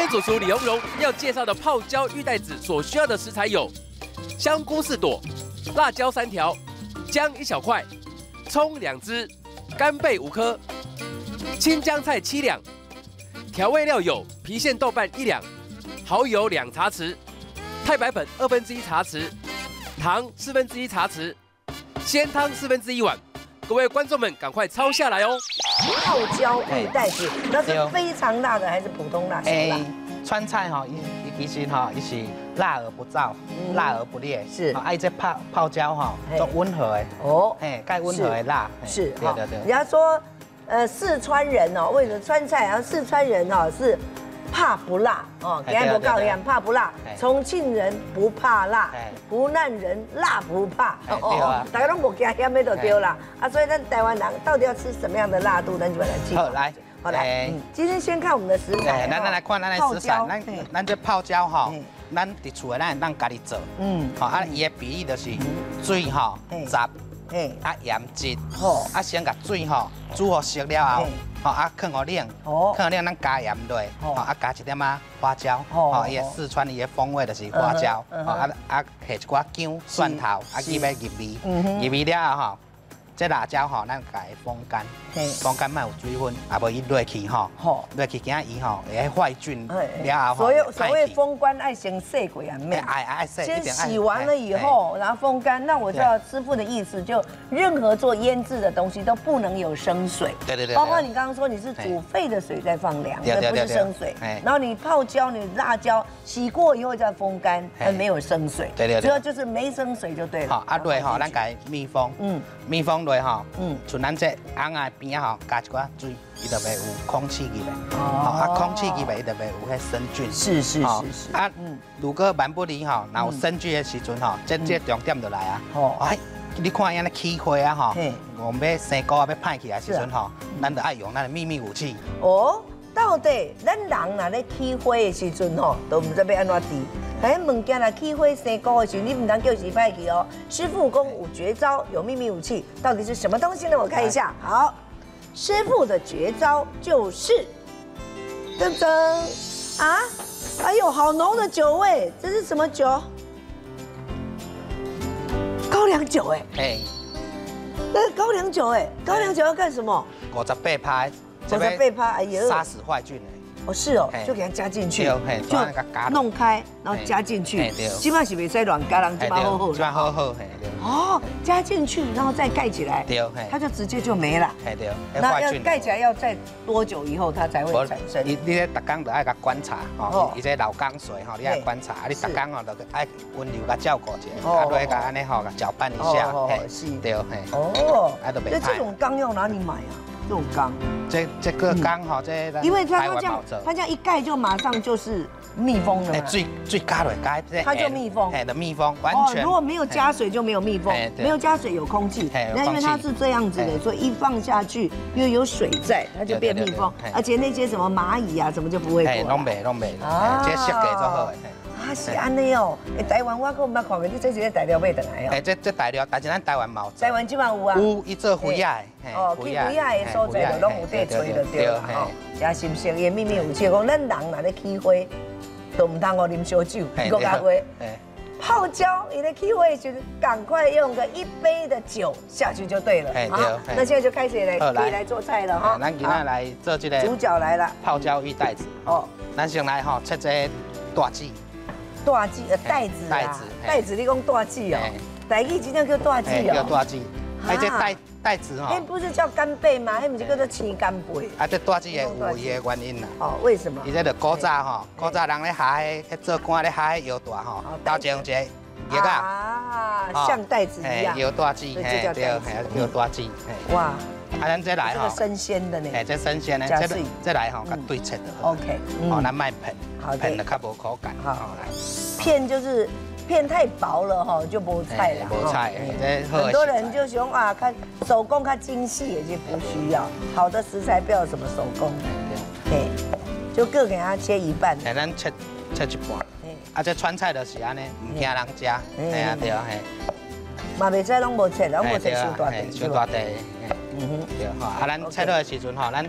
天主厨李宏荣要介绍的泡椒玉带子所需要的食材有：香菇4朵、辣椒3条、姜1小块、葱2只、干贝5颗、青江菜7两。调味料有郫县豆瓣1两、蚝油2茶匙、太白粉1/2茶匙、糖1/4茶匙、鲜汤1/4碗。各位观众们，赶快抄下来哦！ 泡椒玉带子，那是非常辣的还是普通辣？ 川菜哈，其实哈，伊是辣而不燥，辣而不烈。是，爱这泡椒哈，做温和的哦，盖温和的辣。 是， 对。 人家说，四川人哦，为了川菜，然后四川人哦是怕不辣哦，给我告一样，怕不辣。重庆人不怕辣，湖南人辣不怕。哦，大家都不惊嫌咩就丢啦。啊，所以咱台湾人到底要吃什么样的辣度，咱就把它记好。好来，今天先看我们的食材。 咱来看咱的食材，咱这泡椒哈，咱伫厝的咱家己做。好啊，伊的比例就是水哈10，盐1，先甲水煮好熟了后，放好冷，咱加盐落，加一点花椒，伊的四川伊的风味就是花椒，下一寡姜、蒜头，去要入味，入味了后。这辣椒咱家风干，风干卖有水分，啊无伊落去落去惊伊会坏菌了后。 所谓风干爱先洗过啊， 爱洗， 先洗完了以后，然后风干。那我知道师傅的意思，就任何做腌制的东西都不能有生水。 对。 包括你刚刚说你是煮沸的水再放凉，而不是生水。然后你泡椒、你辣椒洗过以后再风干，没有生水。 对。 主要就是没生水就对了。 好，落咱家密封，密封落像咱这红啊边加一寡水，伊就袂有空气入来。空气入来伊就袂有迄生菌。是。如果万不离若有生菌的时阵这重点就来啊。你看安尼起火啊我们要生菇要派起来时阵咱就爱用咱的秘密武器。 到底咱人若咧起火的时阵都唔知要安怎治。但物件若起火生菇的时候，你唔当叫时派去哦。师傅讲有绝招，有秘密武器，到底是什么东西呢？我看一下。好，师傅的绝招就是噔噔啊！哎呦，好浓的酒味，这是什么酒？高粱酒那是高粱酒高粱酒要干什么 ？58拍 ，58拍，哎呦， 杀死坏菌是就给它加进去，就弄开，然后加进去。基本上是袂使乱加，人基本上好。加进去，然后再盖起来，它就直接就没了。那要盖起来要再多久以后它才会产生？ 你咧逐工就爱甲观察，伊这老缸水你爱观察，你逐工就爱温柔甲照顾一下，落甲安尼甲搅拌一下，对那这种缸要哪里买啊？这种缸， 这个缸因为它这样一盖就马上就是密封了嘛。 水加落它就密封， 的密封完全。 如果没有加水就没有密封，没有加水有空气。那因为它是这样子的，所以一放下去因为有水在，它就变密封，而且那些什么蚂蚁啊什么就不会过来。 拢袂，这设计做好的。 是安尼哦，台湾我可毋捌看过，你这是材料买回来哦。 这材料，但是咱台湾冇。 台湾即嘛有啊。 有，伊做肥仔的。去肥仔的所在就拢有地吹就对了吼。真新鲜的秘密武器，讲咱人若咧起火，都唔通啉烧酒，讲假话。泡椒，你咧起火的时候，赶快用个1杯的酒下去就对了。好，那现在就开始来做菜了哈。 咱今仔来做这个。 主角来了。 泡椒玉带子。咱先来切这大籽。 大籽袋子袋子你讲大籽哦，台语真正叫大籽哦， 叫大籽。这袋子那不是叫干贝吗？那不是叫做青干贝。 这大籽有伊的原因啦。 为什么？ 伊这就古早古早人咧下迄做官咧下迄腰带刀前一个叶啊，像袋子一样。 腰大籽，对，叫大籽。哇！咱这来这个生鲜的呢， 这生鲜呢，这来甲对切的。 OK， 咱卖片，片就较无口感。好，来， 片就是片太薄了就无菜了。 无菜， 很多人就喜欢看手工较精细，也就不需要好的食材，不要什么手工。对，就各给它切一半。 咱切一半。这川菜就是安尼，唔惊人食。对啊， 嘛袂使拢无切，拢无切收大地。 收大地。对，咱切落的时阵咱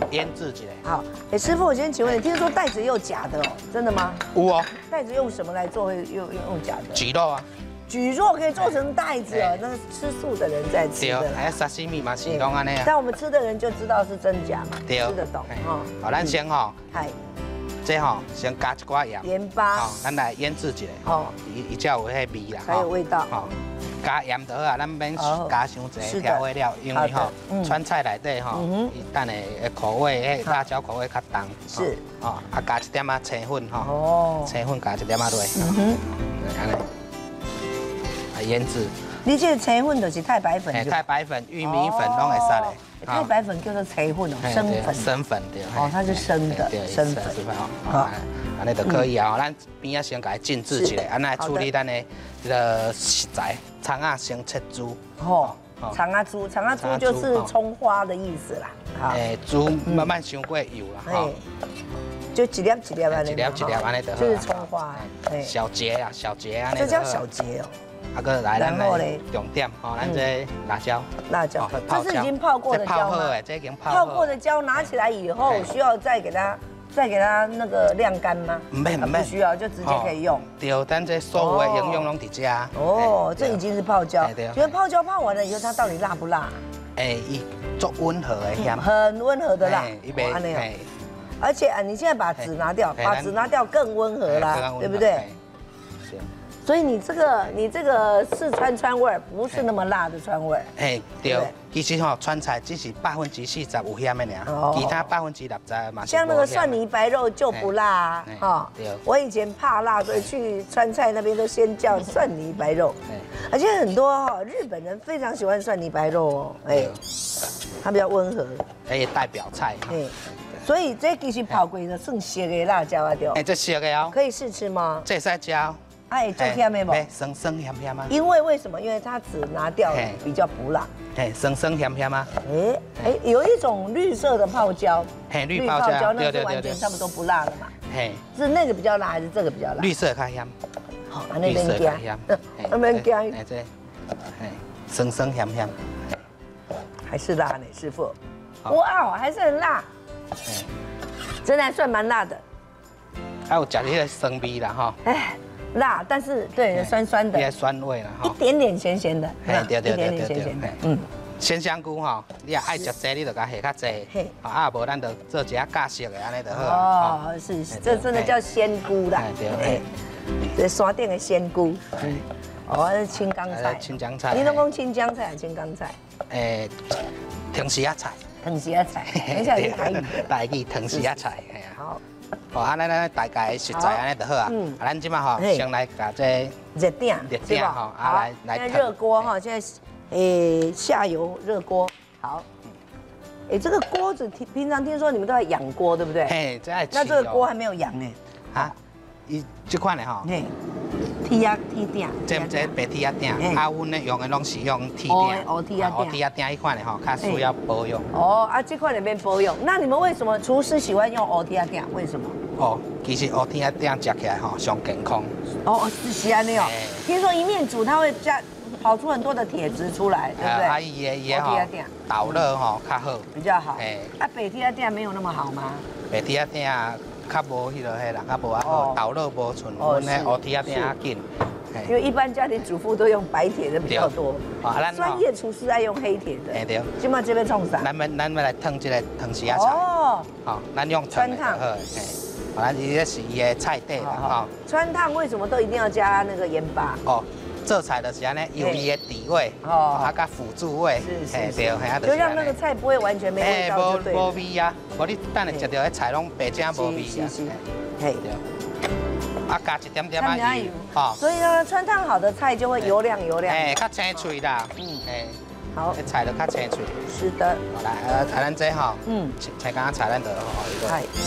腌制一下。 好，师傅，我先请问你，听说带子也有假的哦，真的吗？ 有哦。 带子用什么来做会用假的？ 蒟蒻啊。 蒟蒻可以做成带子哦，那是吃素的人在吃的。 对，还有沙西米嘛是讲安尼啊。 但我们吃的人就知道是真假嘛， 对， 吃得懂哦。 好，咱先吼，这吼先加一寡盐巴， 好，咱来腌制一下，哦，伊才有迄味啦， 才有味道。 好，加盐就好啊，咱免加伤济调味料，因为吼川菜内底吼，伊等下口味，迄辣椒口味较重。 是， 哦，啊加一点仔青粉吼，哦，青粉加一点仔落，安尼。腌制， 你这个青粉就是太白粉， 太白粉、玉米粉拢会使嘞。 太白粉叫做青粉哦，生粉。 生粉对。 哦，它是生的，生粉。 好，安尼就可以啊。咱边仔先给它静置一下，安尼处理咱的这个食材。葱啊先切猪。哦， 葱啊猪就是葱花的意思啦。 猪慢慢伤过油啦。哈。 就一粒一粒安尼， 一粒一粒安尼就好。 就是葱花， 小节啊，小节安尼。 这叫小节哦。 啊个来，然后嘞，重点吼，咱这辣椒，这是已经泡过的椒吗？这已经泡过的椒拿起来以后，需要再给它那个晾干吗？不需要，就直接可以用。对， 咱这所有的营养拢伫这。 哦，这已经是泡椒。觉得泡椒泡完了以后，它到底辣不辣？ 伊足温和的咸， 很温和的辣。安尼。而且你现在把籽拿掉，把籽拿掉更温和啦，对不对？所以你这个是川味，不是那么辣的川味。 对，其实吼川菜只是40%有咸的尔，其他60%嘛。 像那个蒜泥白肉就不辣哈。对。我以前怕辣，所以去川菜那边都先叫蒜泥白肉。而且很多日本人非常喜欢蒜泥白肉哦，它比较温和。 代表菜。 所以这其实泡过的算熟的辣椒啊，对。 这熟的哦。 可以试吃吗？ 这使椒。 就甜的不？ 酸酸咸咸啊。 因为什么？因为它籽拿掉了，比较不辣。 酸酸咸咸啊。 有一种绿色的泡椒。 绿泡椒， 那是完全差不多不辣的嘛。是那个比较辣，还是这个比较辣？ 绿色较咸。 好，那边加。那边加。 酸酸咸咸。 还是辣呢，师傅。哇，还是很辣。真的还算蛮辣的。 还有加那个生味啦哈。 辣，但是对酸酸的， 也酸味啦哈， 一点点咸咸的， 对， 一点点咸咸的， 鲜香菇哈，你也爱食济，你就甲下较济，啊，无咱就做一下架色的安尼就好。 哦，是，这真的叫鲜菇啦，对，这山顶的鲜菇，哦，是青江菜， 青江菜， 你拢讲青江菜还是青江菜？ 藤丝仔菜， 藤丝仔菜，等一下是台语， 台语藤丝仔菜， 好。 哦，安尼咱大概食材安尼就好啊。咱即马吼，先来把这热鼎吼，来热锅哈，现在下油热锅。好，这个锅子平常听说你们都在养锅，对不对？那这个锅还没有养呢。 啊，伊这款的吼。 铁鼎， 这白铁鼎，啊，阮咧用的拢是用铁鼎， 黑铁鼎迄款的吼，较需要保养。 这款里面保养，那你们为什么厨师喜欢用黑铁鼎？为什么？ 其实黑铁鼎食起来吼上健康。 是安尼哦。听说一面煮它会跑出很多的铁质出来，对不对？ 伊吼导热吼较好， 比较好。白铁鼎没有那么好吗？ 白铁鼎较无迄个啦，较无啊好，导热无顺，阮迄黑铁鼎较紧。 因为一般家庭主妇都用白铁的比较多，专业厨师爱用黑铁的。对。今麦这边创啥？咱要来烫这个藤丝仔菜。好，咱用川烫。 咱这是伊的菜底啦，哈。 川烫为什么都一定要加那个盐巴？ 做菜就是安尼，有伊的底味，甲辅助味， 对，就让那个菜不会完全没味道就对。 无味啊，无你等下食到迄菜拢白正无味啊。对。加一点点油， 所以呢，川烫好的菜就会油亮。 较清脆啦。 好， 这菜就较清脆。 是的。 好来，咱这吼，菜干菜咱就吼一个。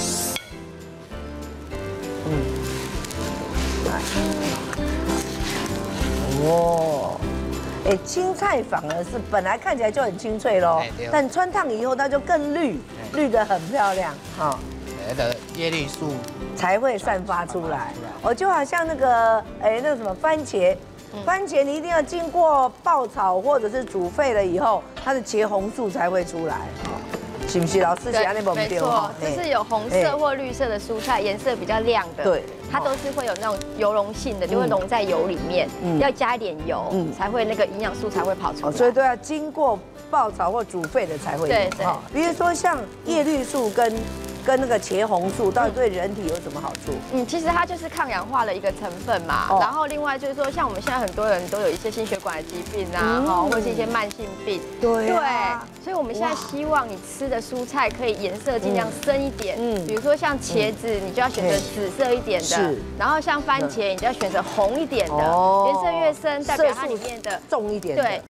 青菜反而是本来看起来就很清脆咯，但川烫以后它就更绿得很漂亮，的叶绿素才会散发出来。就好像那个那个什么番茄，番茄你一定要经过爆炒或者是煮沸了以后，它的茄红素才会出来。 是不是？老师讲那不没错，就是有红色或绿色的蔬菜，颜色比较亮的， 对， 它都是会有那种油溶性的，就会溶在油里面，要加一点油，才会那个营养素才会跑出来。 所以都要经过爆炒或煮沸的才会有。 对对。 比如说像叶绿素跟那个茄红素，到底对人体有什么好处？ 其实它就是抗氧化的一个成分嘛。然后另外就是说，像我们现在很多人都有一些心血管的疾病啊，或是一些慢性病。 对。 所以我们现在希望你吃的蔬菜可以颜色尽量深一点。比如说像茄子，你就要选择紫色一点的。然后像番茄，你就要选择红一点的。颜色越深，代表它里面的重一点。对。